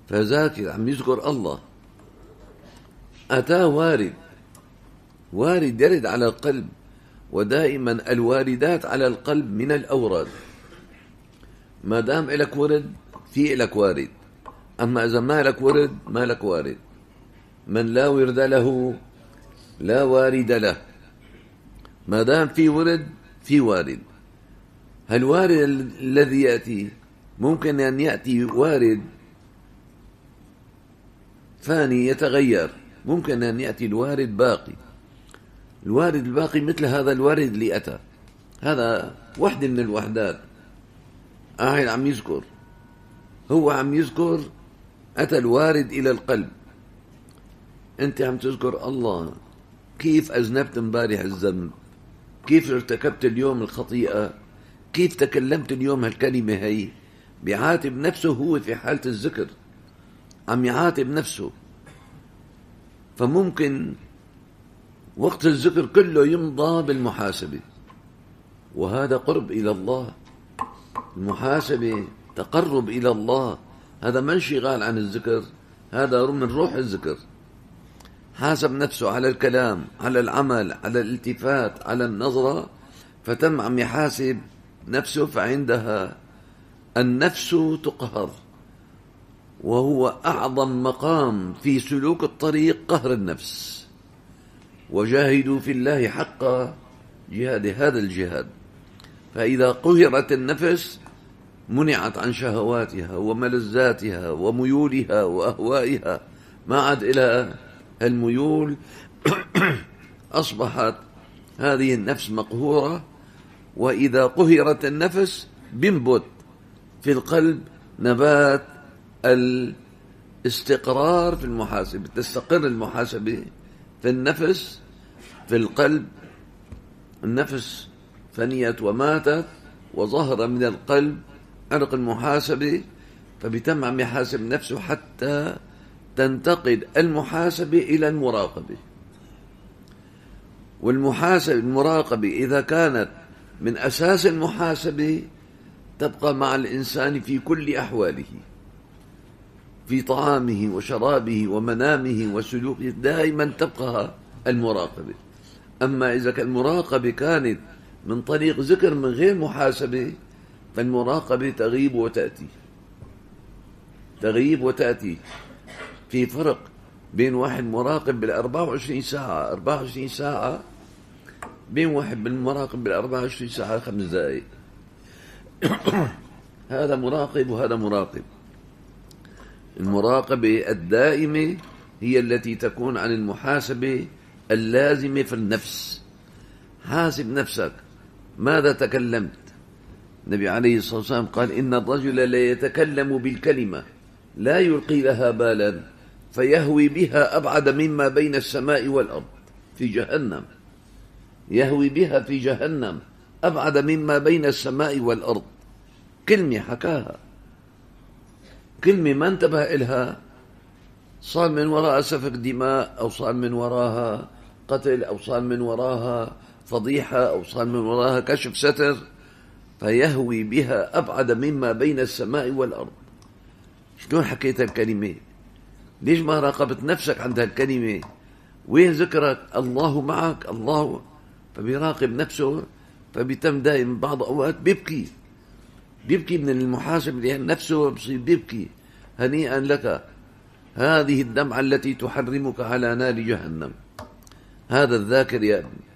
فذاكر عم يذكر الله، أتاه وارد يرد على القلب، ودائما الواردات على القلب من الأوراد. ما دام إلك ورد في إلك وارد، أما إذا ما لك ورد ما لك وارد. من لا ورد له لا وارد له. ما دام في ورد في وارد. هالوارد الذي يأتي ممكن أن يأتي وارد ثاني يتغير، ممكن أن يأتي الوارد باقي. الوارد الباقي مثل هذا الوارد اللي أتى، هذا وحدة من الوحدات. عم يذكر، هو عم يذكر، أتى الوارد إلى القلب. أنت عم تذكر الله، كيف أذنبت امبارح الذنب، كيف ارتكبت اليوم الخطيئة، كيف تكلمت اليوم هالكلمة هي. بيعاتب نفسه هو في حالة الذكر، عم يعاتب نفسه. فممكن وقت الذكر كله يمضى بالمحاسبة، وهذا قرب إلى الله. المحاسبة تقرب إلى الله، هذا ما انشغال عن الذكر، هذا من روح الذكر. حاسب نفسه على الكلام، على العمل، على الالتفات، على النظرة، فتم عم يحاسب نفسه. فعندها النفس تقهر، وهو أعظم مقام في سلوك الطريق قهر النفس. وجاهدوا في الله حق جهاد، هذا الجهاد. فإذا قهرت النفس منعت عن شهواتها وملذاتها وميولها وأهوائها، ما عاد إلى الميول. أصبحت هذه النفس مقهورة. وإذا قهرت النفس بينبت في القلب نبات الاستقرار في المحاسبة، تستقر المحاسبة في النفس، في القلب. النفس فنيت وماتت، وظهر من القلب عرق المحاسبة، فبيتم عم يحاسب نفسه حتى تنتقل المحاسبة إلى المراقبة. المراقبة إذا كانت من أساس المحاسبة تبقى مع الإنسان في كل أحواله، في طعامه وشرابه ومنامه وسلوكه، دائما تبقى المراقبة. أما إذا المراقبة كانت من طريق ذكر من غير محاسبة، فالمراقبة تغيب وتأتي، تغيب وتأتي. في فرق بين واحد مراقب بال24 ساعة 24 ساعة، بين واحد بالمراقب بال24 ساعة 5 دقائق. هذا مراقب وهذا مراقب. المراقبة الدائمة هي التي تكون عن المحاسبة اللازمة في النفس. حاسب نفسك، ماذا تكلمت؟ النبي عليه الصلاة والسلام قال: إن الرجل لا يتكلم بالكلمة لا يلقي لها بالا فيهوي بها أبعد مما بين السماء والأرض في جهنم. يهوي بها في جهنم أبعد مما بين السماء والأرض. كلمة حكاها، كلمة ما انتبه إلها، صار من وراء سفك دماء، أو صار من وراها قتل، أو صار من وراها فضيحة، أو صار من وراها كشف ستر. فيهوي بها أبعد مما بين السماء والأرض. شلون حكيت الكلمة؟ ليش ما راقبت نفسك عند الكلمة؟ وين ذكرك؟ الله معك، الله. فبيراقب نفسه، فبيتم دائما بعض أوقات بيبكي من المحاسب، لأن نفسه بصير بيبكي. هنيئا لك، هذه الدمعة التي تحرمك على نار جهنم. هذا الذاكر يا ابني.